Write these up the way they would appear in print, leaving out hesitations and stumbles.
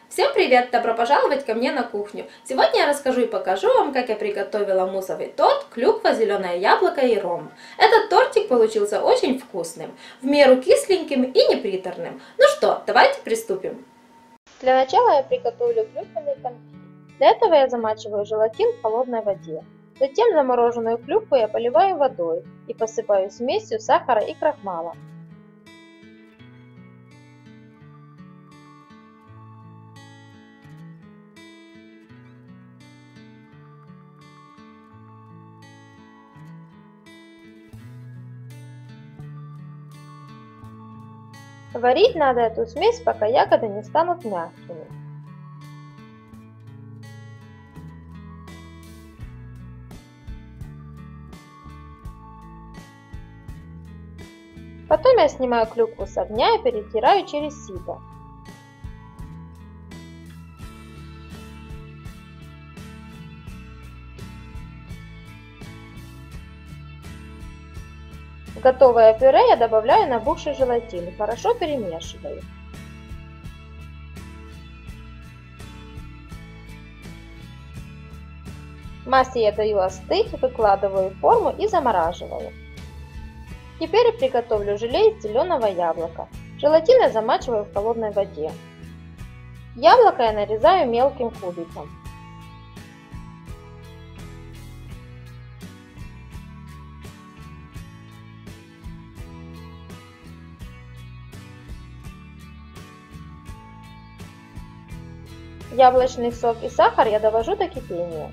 Всем привет! Добро пожаловать ко мне на кухню! Сегодня я расскажу и покажу вам, как я приготовила муссовый торт, клюква, зеленое яблоко и ром. Этот тортик получился очень вкусным, в меру кисленьким и неприторным. Ну что, давайте приступим. Для начала я приготовлю клюквенный конфит. Для этого я замачиваю желатин в холодной воде. Затем замороженную клюкву я поливаю водой и посыпаю смесью сахара и крахмала. Варить надо эту смесь, пока ягоды не станут мягкими. Потом я снимаю клюкву с огня и перетираю через сито. В готовое пюре я добавляю набухший желатин и хорошо перемешиваю. Массе я даю остыть, выкладываю в форму и замораживаю. Теперь я приготовлю желе из зеленого яблока. Желатин я замачиваю в холодной воде. Яблоко я нарезаю мелким кубиком. Яблочный сок и сахар я довожу до кипения.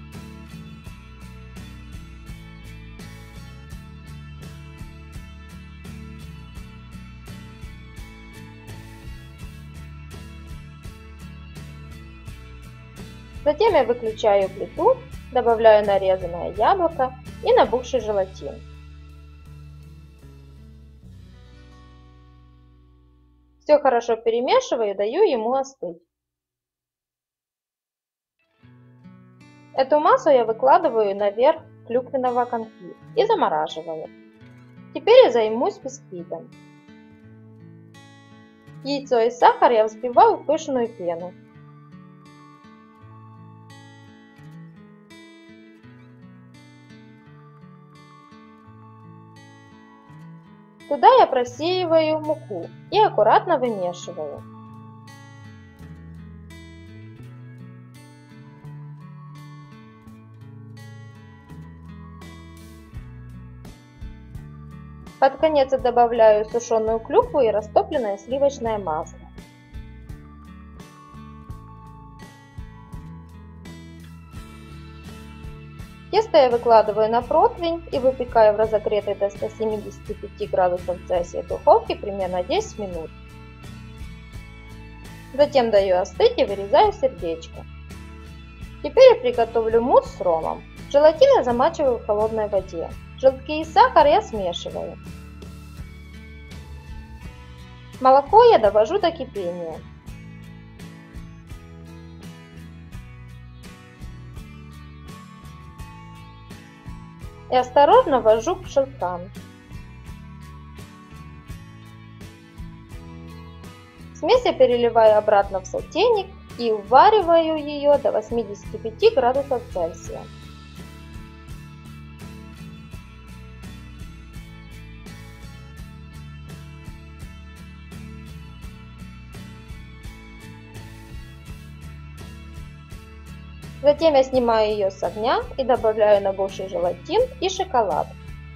Затем я выключаю плиту, добавляю нарезанное яблоко и набухший желатин. Все хорошо перемешиваю и даю ему остыть. Эту массу я выкладываю наверх клюквенного конфи и замораживаю. Теперь я займусь бисквитом. Яйцо и сахар я взбиваю в пышную пену. Туда я просеиваю муку и аккуратно вымешиваю. Под конец я добавляю сушеную клюкву и растопленное сливочное масло. Тесто я выкладываю на противень и выпекаю в разогретой до 175 градусов Цельсия духовке примерно 10 минут. Затем даю остыть и вырезаю сердечко. Теперь я приготовлю мусс с ромом. Желатин я замачиваю в холодной воде. Желтки и сахар я смешиваю. Молоко я довожу до кипения. И осторожно ввожу к желткам. Смесь я переливаю обратно в сотейник и увариваю ее до 85 градусов Цельсия. Затем я снимаю ее с огня и добавляю набухший желатин и шоколад.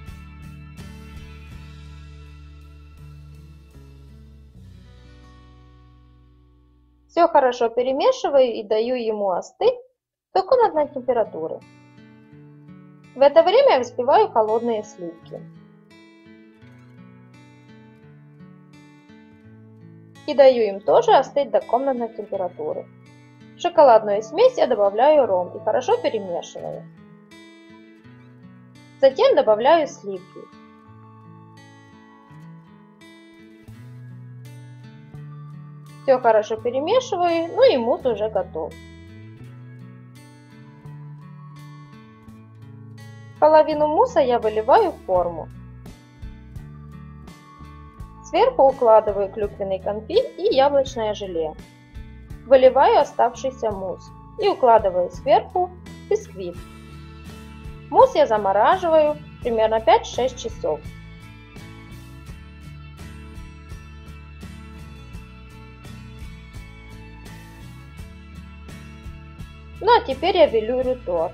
Все хорошо перемешиваю и даю ему остыть до комнатной температуры. В это время я взбиваю холодные сливки. И даю им тоже остыть до комнатной температуры. В шоколадную смесь я добавляю ром и хорошо перемешиваю. Затем добавляю сливки. Все хорошо перемешиваю, ну и мусс уже готов. Половину мусса я выливаю в форму. Сверху укладываю клюквенный конфит и яблочное желе. Выливаю оставшийся мусс и укладываю сверху бисквит. Мусс я замораживаю примерно 5-6 часов. Ну а теперь я велюрю торт.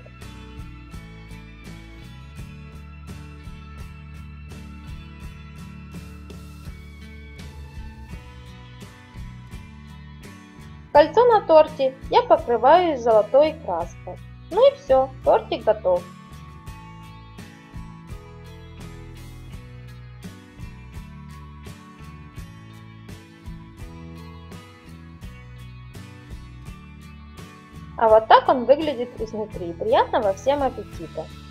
Кольцо на торте я покрываю золотой краской. Ну и все, тортик готов. А вот так он выглядит изнутри. Приятного всем аппетита!